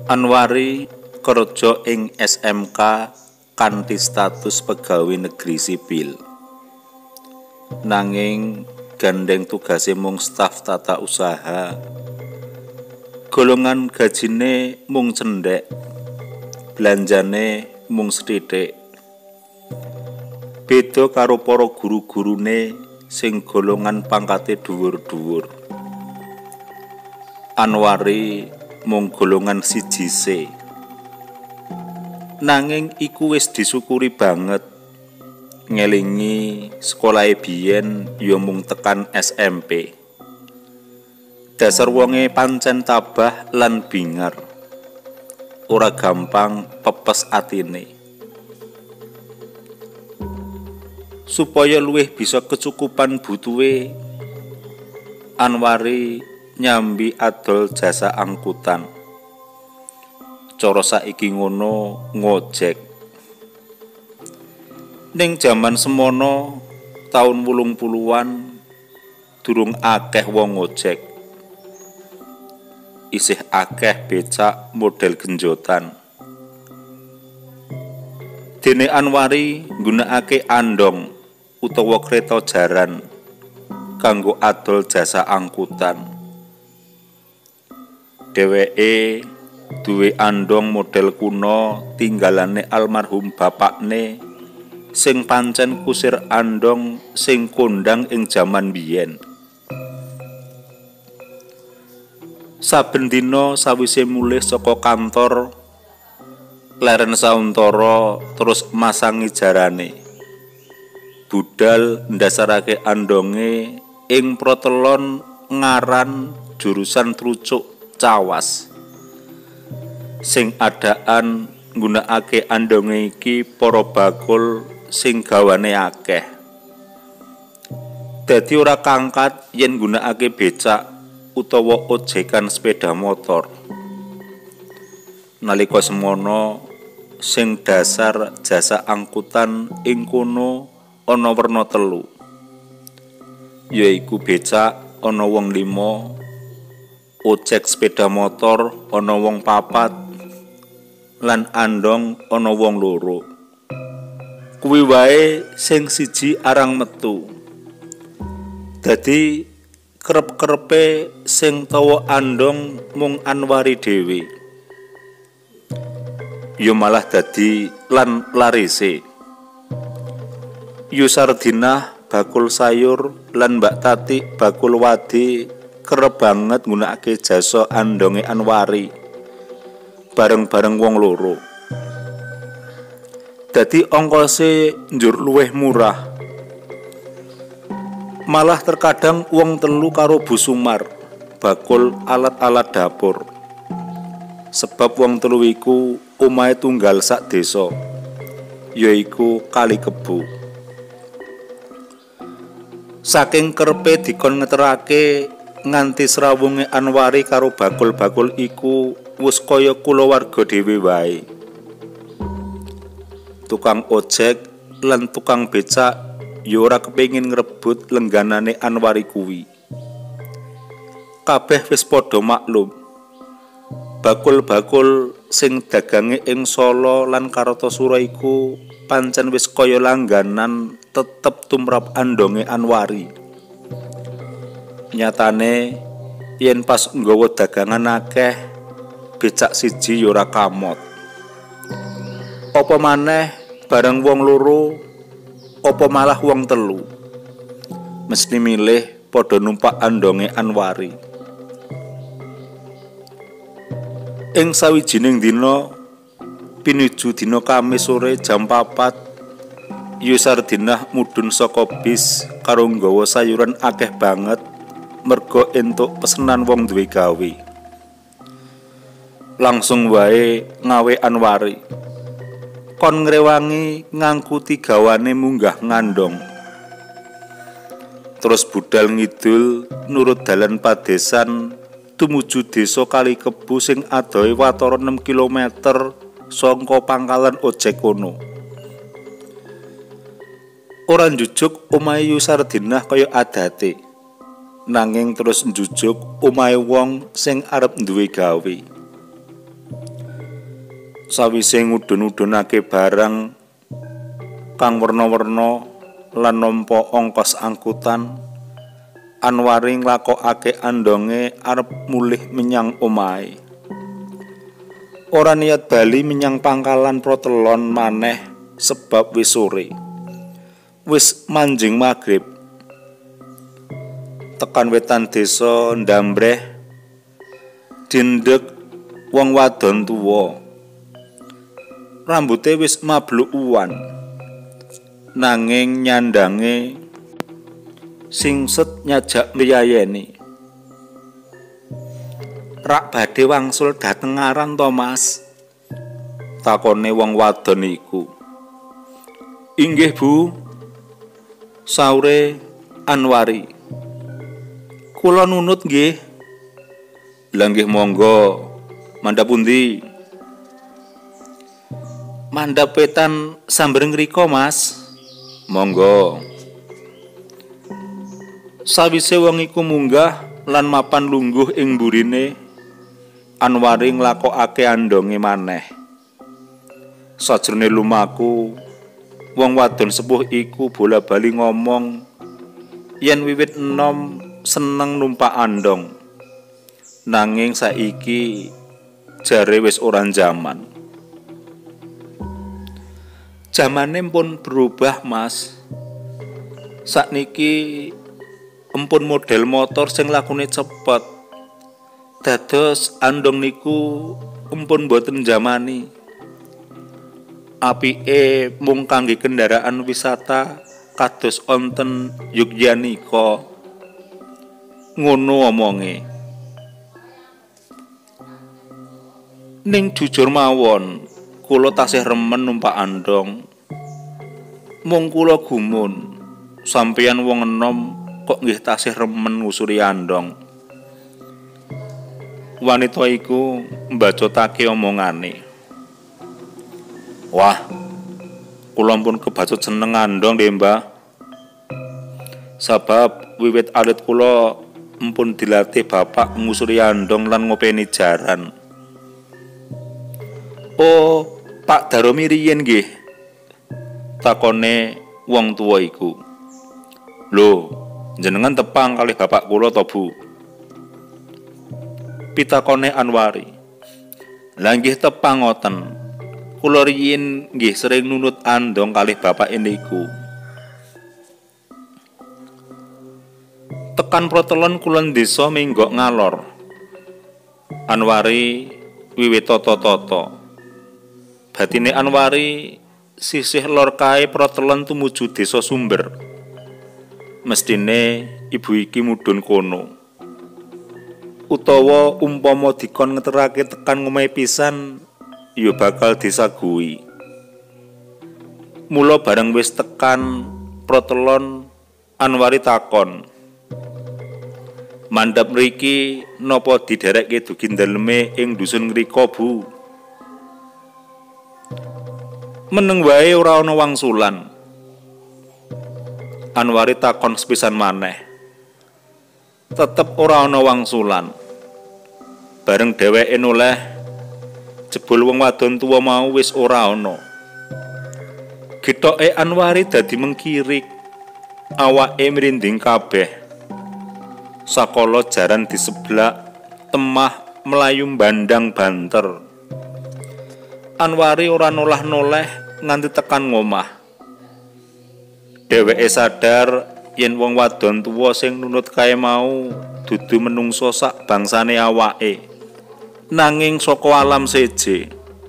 Anwari kerja ing SMK kanthi status pegawai negeri sipil. Nanging gandeng tugase mung staf tata usaha. Golongan gajine mung cendhek. Belanjane mung sethithik. Beda karo para guru-gurune sing golongan pangkate dhuwur-dhuwur. Anwari mung golongan 1C. Nanging iku wis disyukuri banget. Ngelingi sekolahe biyen ya mung tekan SMP. Dasar wonge pancen tabah lan bingar. Ora gampang pepes atine. Supaya luwih bisa kecukupan butuhe, Anwari nyambi adol jasa angkutan. Cara saiki ngono ngojek. Ning jaman semono taun 80-an durung akeh wong ngojek. Isih akeh becak model genjotan. Dene Anwari nggunakake andong utawa kereta jaran kanggo adol jasa angkutan. Dheweke duwe andong model kuno tinggalane almarhum bapakne sing pancen kusir andong sing kondang ing jaman biyen. Saben dina sawise mulih saka kantor, leren sauntara terus masangi jarane. Budal ndasarake andonge ing protelon Ngaran jurusan Trucuk Cawas. Sing adaan nggunakake andonge iki para bakul sing gawane akeh. Dadi ora kangkat yen nggunakake becak utawa ojekan sepeda motor. Nalika semono sing dasar jasa angkutan ing kono ana werna 3. Yaiku becak ana wong 5, ojek sepeda motor ana wong 4, lan andong ana wong 2. Kuwi wae sing siji arang metu. Dadi kerep-kerepe sing tawa andong mung Anwari dhewe. Yo malah dadi lan larise. Yu Sardinah bakul sayur lan Mbak Tati bakul wadi kerep banget nggunakake jasa andonge Anwari bareng-bareng wong 2. Dadi ongkose njur luwih murah. Malah terkadang wong 3 karo Bu Sumar bakul alat-alat dapur. Sebab wong 3 iku omahe tunggal sak desa, yaiku Kali Kebo. Saking kerepe dikon ngeterake nganti srawunge Anwari karo bakul-bakul iku wis kaya kulawarga dhewe wae. Tukang ojek lan tukang becak ya ora kepengin ngrebut lengganane Anwari kuwi. Kabeh wis padha maklum. Bakul-bakul sing dagange ing Solo lan Kartasura iku pancen wis kaya langganan tetep tumrap andonge Anwari. Nyatane yen pas nggawa dagangan akeh, becak siji ya ora kamot. Apa maneh bareng wong 2, apa malah wong 3. Mesti milih padha numpak andonge Anwari. Ing sawijining dina pinuju dina Kamis sore jam 4, Yu Sardinah mudhun saka bis karo nggawa sayuran akeh banget merga entuk pesenan wong duwe gawe. Langsung wae ngawe Anwari. Kon ngrewangi ngangkuti gawane munggah ngandong. Terus budal ngidul nurut dalan padesan tumuju desa Kali Kebo sing adohe watara 6 km saka pangkalan ojek kono. Ora njujuk omahe Yu Sardinah kaya adate, nanging terus njujuk omahe wong sing arep duwe gawe. Sawise ngudun-udunake barang kang werna-werna lan nampa ongkos angkutan, Anwari nglakokake andonge arep mulih menyang omahe. Ora niat bali menyang pangkalan protelon maneh sebab wis sore. Wis manjing magrib. Tekan wetan desa Ndambreh dindek wong wadon tuwa. Rambuté wis mablukuwan. Nanging nyandange singset nyajak mriyayeni. Rak badhe wangsul dhateng aran to, Mas? Takone wong wadon iku. Inggih, Bu. Saure Anwari. Kula nunut nggih. Lah nggih monggo. Mandhap pundi? Mandhap wetan samber ngrika, Mas. Monggo. Sawise wong iku munggah lan mapan lungguh ing mburine, Anwari nglakokake andonge maneh. Sajrone lumaku, wong wadon sepuh iku bola-bali ngomong yen wiwit enom seneng numpak andong. Nanging saiki jare wis ora jaman. Jamane pun berubah, Mas. Sakniki empun model motor sing lakune cepet. Dados andong niku empun boten jamani. Apike mung kangge kendaraan wisata kados onten Yogyanika. Ngono omonge. Ning jujur mawon, kula tasih remen numpak andong. Mung kula gumun, sampeyan wong enom kok nggih tasih remen ngusuri andong. Wanita iku mbacotake omongane. Wah, kula pun kebacut seneng andong nggih, Mbah. Sebab wiwit alit kula empun dilatih bapak ngusuri andong lan ngopeni jaran. Oh, Pak Daromi riyen nggih. Takone wong tuwa iku. Lho, jenengan tepang kalih bapak kula to, Bu? Pitakone Anwari. Lah nggih tepang ngoten. Kula riyin nggih sering nunut andong kalih bapak niku. Tekan protelon kulon desa menggok ngalor. Anwari wiwit toto-toto. Batine Anwari sisih lor kae protelon tumuju desa Sumber. Mestine ibu iki mudhun kono. Utawa umpama dikon ngeterake tekan ngomahe pisan, ya bakal disagui. Mula bareng wis tekan protelon, Anwari takon, mandhap mriki napa diderekke dugi daleme ing dusun ngrika, Bu? Meneng wae ora ana wangsulan. Anwari takon sepisan maneh. Tetep ora ana wangsulan. Bareng dheweke noleh, jebul wong wadon tuwa mau wis ora ana. Getoke Anwari dadi mengkirik, awake merinding kabeh. Sakala jaran diseblak, temah melayu bandang banter. Anwari ora nolah-noleh nganti tekan ngomah. Dheweke sadar yen wong wadon tuwa sing nunut kae mau dudu menungso sak bangsane awake. Nanging saka alam seje.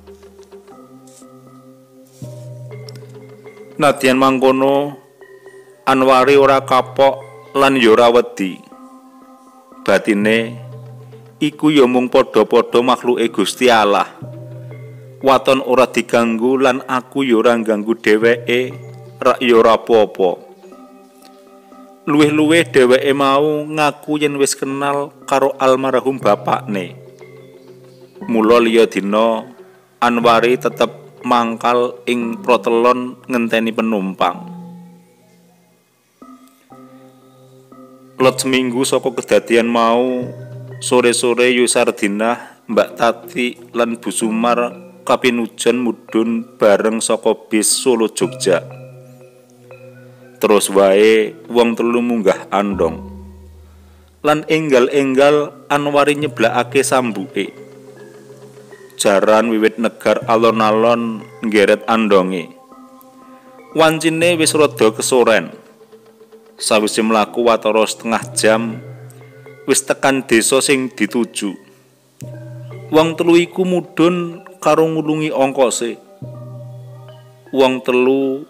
Nadyan mangkono, Anwari ora kapok lan ya ora wedi. Batine iku ya mung padha-padha makhluke Gusti Allah. Waton ora diganggu lan aku ya ora ganggu dheweke, rak ya ora apa-apa. Luwih-luwih dheweke mau ngaku yen wis kenal karo almarhum bapakne. Mula liya dina Anwari tetep mangkal ing protelon ngenteni penumpang. Lot seminggu saka kedadian mau, sore-sore Yusardinah, Mbak Tati lan Bu Sumar kapinujon mudhun bareng saka bis Solo Jogja. Terus wae wong telu munggah andong. Lan enggal-enggal Anwari nyeblakake sambuke. Jaran wiwit negar alon-alon nggeret andonge. Wancine wis rada kesoren. Sawise mlaku watara setengah jam wis tekan desa sing dituju. Wong telu iku mudhun karo ngulungi ongkose. Wong telu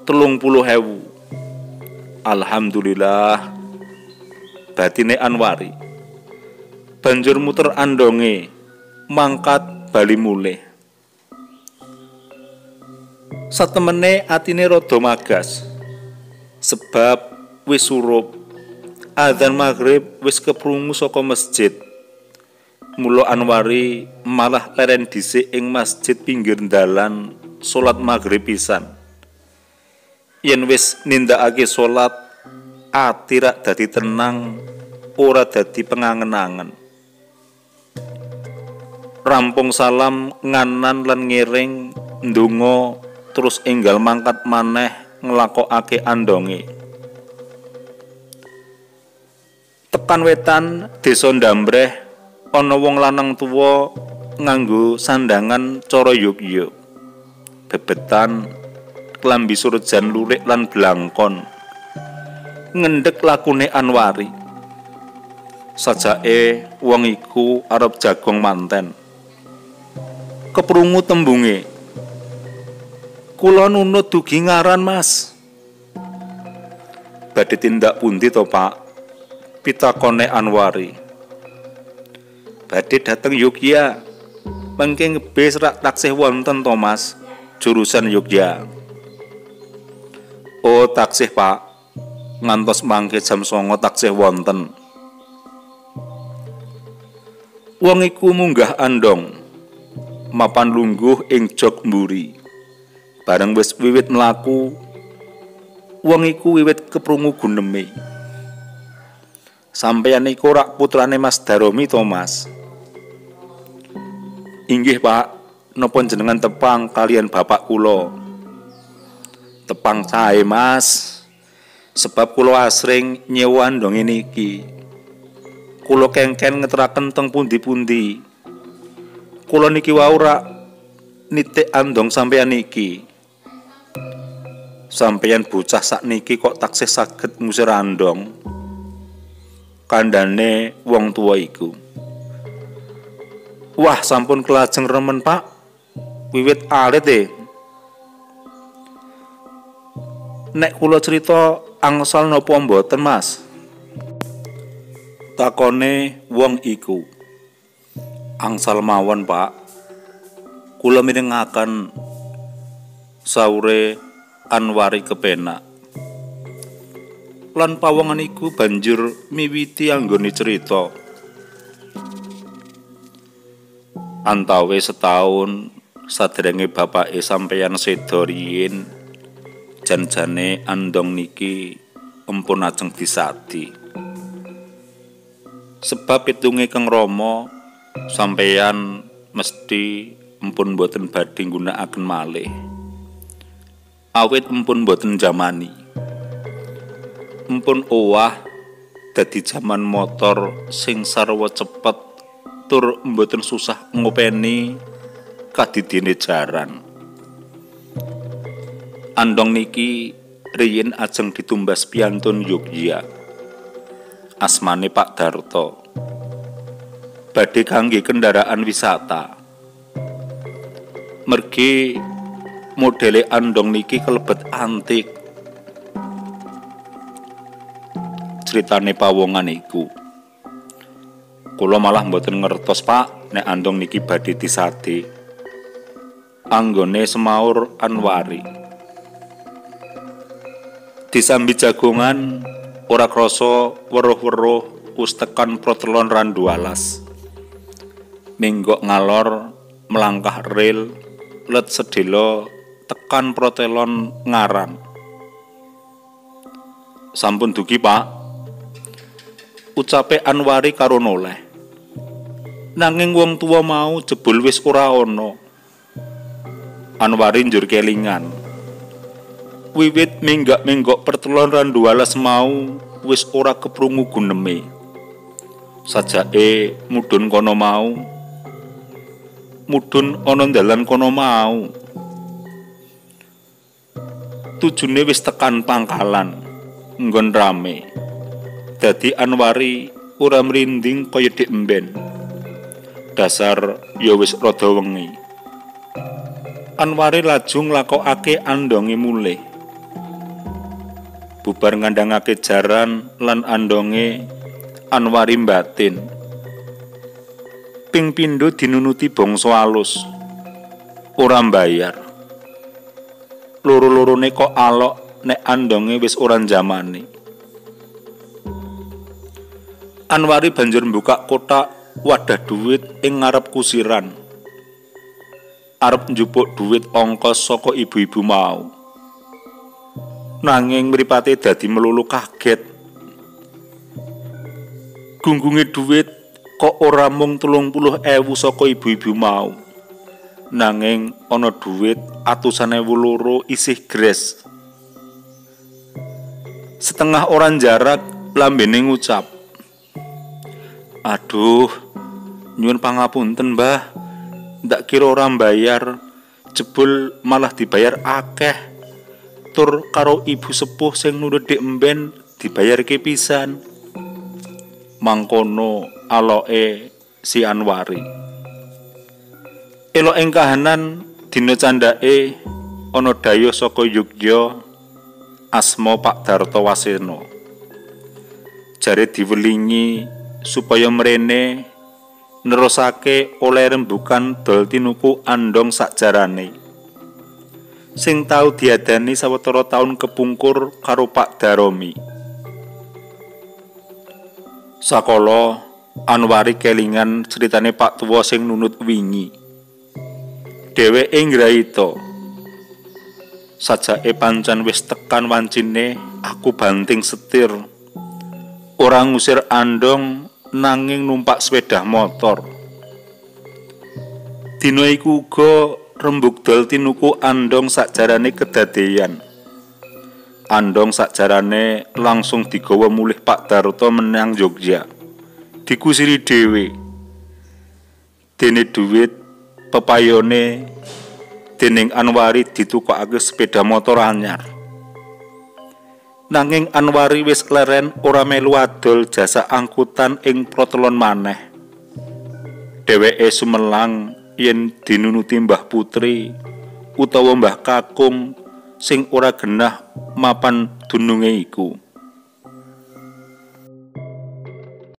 30.000. Alhamdulillah, batine Anwari. Banjur muter andonge, mangkat bali mulih. Satemene atine rada magas. Sebab wis surup. Adzan maghrib wis keprungu saka masjid. Mula Anwari malah leren dhisik ing masjid pinggir dalan salat maghrib pisan. Yen wis nindakake salat, ati rak dadi tenang, ora dadi pengangen-angen. Rampung salam nganan lan ngiring ndonga terus enggal mangkat maneh nglakokake andonge. Tekan wetan desa Ndambreh ana wong lanang tuwa nganggo sandangan cara Yogya. Bebetan klambi surjan lurik lan blangkon. Ngendhek lakune Anwari. Sajake wong iku arep jagong manten. Keprungu tembunge. Kula nunut dugi ngaran, Mas. Badhe tindak pundi to, Pak? Pitakone Anwari. Badhe dateng Yogya. Mengke ngebis rak taksih wonten to, Mas? Jurusan Yogya. Oh, taksih, Pak. Ngantos mangke jam 09.00 taksih wonten. Wong iku munggah andong. Mapan lungguh ing jog mburi. Bareng wis wiwit mlaku, wong iku wiwit keprungu guneme. Sampeyan iku rak putrane Mas Daromi to, Mas? Inggih, Pak. Napa jenengan tepang kalian bapak kula? Tepang sae, Mas. Sebab kula asring nyewa andonge niki. Kula kengken ngeteraken teng pundi-pundi. Kula niki wau rak nitik andong sampeyan niki. Sampeyan bocah sakniki kok taksih saged ngusir andong. Kandhane wong tuwa iku. Wah, sampun kelajeng remen, Pak. Wiwit alit Nek kula crita angsal napa mboten, Mas? Takone wong iku. Angsal mawon, Pak. Kula mirengaken. Saure Anwari kepenak. Lan pawongan iku banjur miwiti anggone cerita. Antawe setahun saderenge bapake sampeyan seda riyin, jan-jane andong niki empun ajeng disadi. Sebab pitunge Kang Rama sampeyan mesti empun boten badhe nggunakaken malih. Awit empun boten jamani. Empun owah dadi jaman motor sing sarwa cepet tur mboten susah ngopeni kadidine jaran. Andong niki riyin ajeng ditumbas piantun Yogya. Asmane Pak Darto. Badhe kangge kendaraan wisata. Mergi modele andong niki kelebet antik. Ceritane pawongan iku. Kula malah mboten ngertos, Pak, nek andong niki badhe disade. Anggone semaur Anwari. Disambi jagongan ora krasa weruh-weruh wis tekan protelon randu alas. Minggok ngalor melangkah rel let sedelo tekan protelon ngaran. Sampun dugi, Pak. Ucape Anwari karo noleh. Nanging wong tuwa mau jebul wis ora ana. Anwari njur kelingan. Wiwit menggak-menggok pertelon Randuwalas mau wis ora keprungu guneme. Sajake mudhun kono mau. Mudhun ana dalan kono mau. Tujune wis tekan pangkalan nggon rame. Dadi Anwari ora mrinding kaya dik emben. Dasar ya wis rada wengi. Anwari laju nglakokake andonge mulih. Bubar ngandhangake jaran lan andonge, Anwari batin. Ping pindho dinunuti bangsa alus. Ora mbayar. Loro-lorone kok alok nek andonge wis ora jamane. Anwari banjur mbuka kotak wadah duit ing ngarep kusiran. Arep njupuk duit ongkos saka ibu-ibu mau. Nanging mripate dadi melulu kaget. Gunggunge duit kok ora mung 30.000 saka ibu-ibu mau. Nanging ana duit atusan ewu loro isih gres. Setengah orang jarak lambene ngucap, "Aduh, nyuwun pangapunten, Mbah. Ndak kira ora mbayar, jebul malah dibayar akeh. Tur karo ibu sepuh sing nurut dik emben dibayarke pisan." Mangkono aloke si Anwari. Elok ing kahanan dina candhake ana dayuh saka Yogya asma Pak Darto Wasena. Jare diwelingi supaya mrene nerusake oleh rembukan dol tinuku andong sakjarane. Sing tau diadani sawetara taun kepungkur karo Pak Daromi. Sakala Anwari kelingan ceritane Pak Tuwa sing nunut wingi. Dheweke ngrayita, "Sajake pancen wis tekan wancine, aku banting setir. Ora ngusir andong nanging numpak sepeda motor." Dina iku uga rembug dol tinuku andong sakjarane kedadeyan. Andong sakjarane langsung digawa mulih Pak Darto menyang Jogja. Dikusiri dhewe. Dene duit pepayone dening Anwari ditukokake sepeda motor anyar. Nanging Anwari wis kleren ora melu adol jasa angkutan ing protelon maneh. Dheweke sumelang yen dinunuti Mbah Putri utawa Mbah Kakung sing ora genah mapan dununge iku.